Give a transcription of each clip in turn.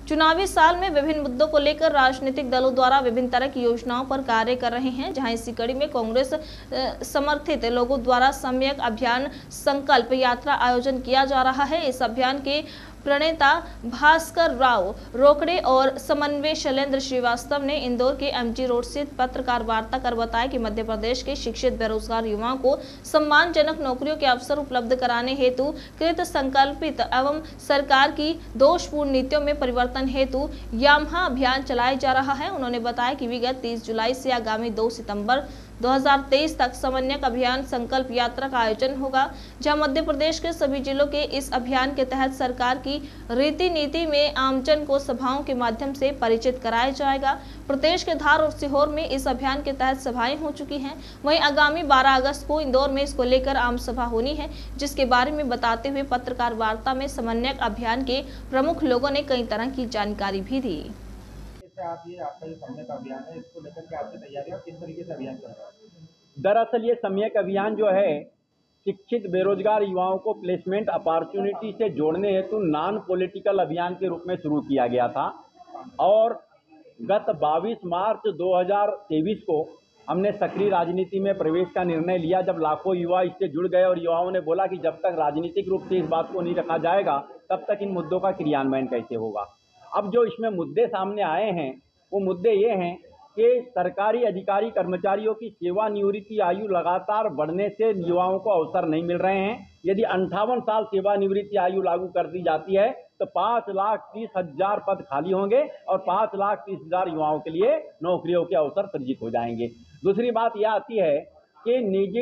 चुनावी साल में विभिन्न मुद्दों को लेकर राजनीतिक दलों द्वारा विभिन्न तरह की योजनाओं पर कार्य कर रहे हैं, जहां इसी कड़ी में कांग्रेस समर्थित लोगों द्वारा सम्यक अभियान संकल्प यात्रा आयोजन किया जा रहा है। इस अभियान के प्रणेता भास्कर राव रोकड़े और समन्वय शैलेंद्र श्रीवास्तव ने इंदौर के एमजी रोड से पत्रकार वार्ता कर बताया कि मध्य प्रदेश के शिक्षित बेरोजगार युवाओं को सम्मानजनक नौकरियों के अवसर उपलब्ध कराने हेतु कृत संकल्पित एवं सरकार की दोषपूर्ण नीतियों में परिवर्तन हेतु यामहा अभियान चलाया जा रहा है। उन्होंने बताया कि विगत 30 जुलाई से आगामी 2 सितंबर 2023 तक समन्वयक अभियान संकल्प यात्रा का आयोजन होगा, जहां मध्य प्रदेश के सभी जिलों के इस अभियान के तहत सरकार की रीति नीति में आमजन को सभाओं के माध्यम से परिचित कराया जाएगा। प्रदेश के धार और सीहोर में इस अभियान के तहत सभाएं हो चुकी हैं। वहीं आगामी 12 अगस्त को इंदौर में इसको लेकर आम सभा होनी है, जिसके बारे में बताते हुए पत्रकार वार्ता में समन्वयक अभियान के प्रमुख लोगों ने कई तरह की जानकारी भी दी। आपका जो सम्यक अभियान है, इसको लेकर के आपकी तैयारी और किस तरीके से अभियान चल रहा है? दरअसल ये सम्यक अभियान जो है शिक्षित बेरोजगार युवाओं को प्लेसमेंट अपॉर्चुनिटी से जोड़ने हेतु नॉन पॉलिटिकल अभियान के रूप में शुरू किया गया था और गत 22 मार्च 2023 को हमने सक्रिय राजनीति में प्रवेश का निर्णय लिया, जब लाखों युवा इससे जुड़ गए और युवाओं ने बोला कि जब तक राजनीतिक रूप से इस बात को नहीं रखा जाएगा तब तक इन मुद्दों का क्रियान्वयन कैसे होगा। अब जो इसमें मुद्दे सामने आए हैं वो मुद्दे ये हैं कि सरकारी अधिकारी कर्मचारियों की सेवानिवृत्ति आयु लगातार बढ़ने से युवाओं को अवसर नहीं मिल रहे हैं। यदि 58 साल सेवानिवृत्ति आयु लागू कर दी जाती है तो 5,30,000 पद खाली होंगे और 5,30,000 युवाओं के लिए नौकरियों के अवसर सृजित हो जाएंगे। दूसरी बात यह आती है कि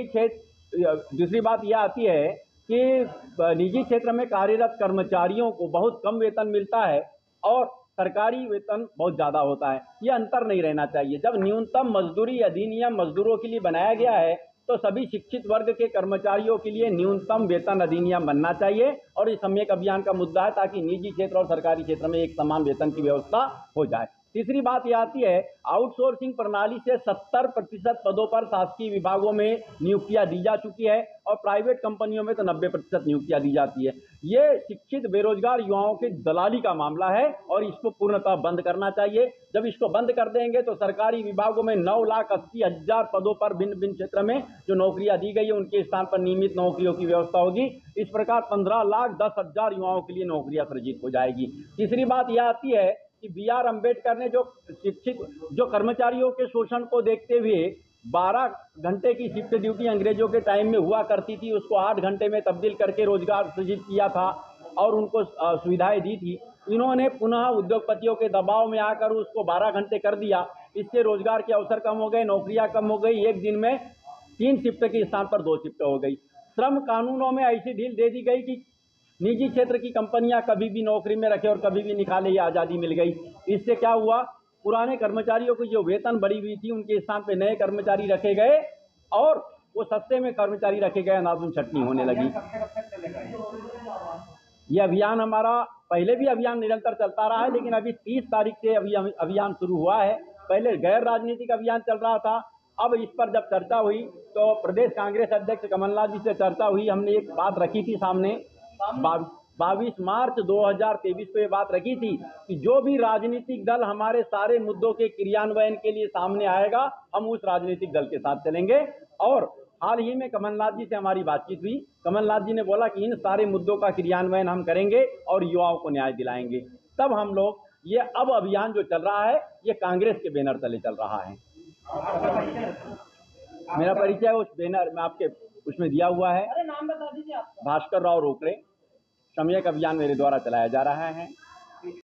निजी क्षेत्र में कार्यरत कर्मचारियों को बहुत कम वेतन मिलता है और सरकारी वेतन बहुत ज़्यादा होता है। ये अंतर नहीं रहना चाहिए। जब न्यूनतम मजदूरी अधिनियम मजदूरों के लिए बनाया गया है तो सभी शिक्षित वर्ग के कर्मचारियों के लिए न्यूनतम वेतन अधिनियम बनना चाहिए और इस सम्यक अभियान का मुद्दा है ताकि निजी क्षेत्र और सरकारी क्षेत्र में एक समान वेतन की व्यवस्था हो जाए। तीसरी बात यह आती है आउटसोर्सिंग प्रणाली से 70% पदों पर शासकीय विभागों में नियुक्तियां दी जा चुकी है और प्राइवेट कंपनियों में तो 90% नियुक्तियां दी जाती है। ये शिक्षित बेरोजगार युवाओं की दलाली का मामला है और इसको पूर्णतः बंद करना चाहिए। जब इसको बंद कर देंगे तो सरकारी विभागों में 9,80,000 पदों पर भिन्न भिन्न क्षेत्र में जो नौकरियां दी गई है उनके स्थान पर नियमित नौकरियों की व्यवस्था होगी। इस प्रकार 15,10,000 युवाओं के लिए नौकरियां सृजित हो जाएगी। तीसरी बात यह आती है कि बी.आर. अम्बेडकर ने जो कर्मचारियों के शोषण को देखते हुए 12 घंटे की शिफ्ट ड्यूटी अंग्रेजों के टाइम में हुआ करती थी, उसको 8 घंटे में तब्दील करके रोजगार सृजित किया था और उनको सुविधाएं दी थी। इन्होंने पुनः उद्योगपतियों के दबाव में आकर उसको 12 घंटे कर दिया। इससे रोजगार के अवसर कम हो गए, नौकरियां कम हो गई। एक दिन में 3 शिफ्ट के स्थान पर 2 शिफ्ट हो गई। श्रम कानूनों में ऐसी ढील दे दी गई कि निजी क्षेत्र की कंपनियां कभी भी नौकरी में रखे और कभी भी निकाले, ये आज़ादी मिल गई। इससे क्या हुआ, पुराने कर्मचारियों की जो वेतन बढ़ी हुई थी उनके स्थान पे नए कर्मचारी रखे गए और वो सस्ते में कर्मचारी रखे गए, नाजुन छटनी होने लगी। ये अभियान हमारा पहले भी अभियान निरंतर चलता रहा है, लेकिन अभी 30 तारीख से अभियान शुरू हुआ है। पहले गैर राजनीतिक अभियान चल रहा था। अब इस पर जब चर्चा हुई तो प्रदेश कांग्रेस अध्यक्ष कमलनाथ जी से चर्चा हुई। हमने एक बात रखी थी सामने 22 मार्च 2023 को ये बात रखी थी कि जो भी राजनीतिक दल हमारे सारे मुद्दों के क्रियान्वयन के लिए सामने आएगा हम उस राजनीतिक दल के साथ चलेंगे। और हाल ही में कमलनाथ जी से हमारी बातचीत हुई। कमलनाथ जी ने बोला कि इन सारे मुद्दों का क्रियान्वयन हम करेंगे और युवाओं को न्याय दिलाएंगे। तब हम लोग ये अब अभियान जो चल रहा है ये कांग्रेस के बैनर तले चल रहा है। मेरा परिचय उस बैनर में आपके उसमें दिया हुआ है। नाम बता दीजिए आप। भास्कर राव रोकड़े। सम्यक अभियान मेरे द्वारा चलाया जा रहा है।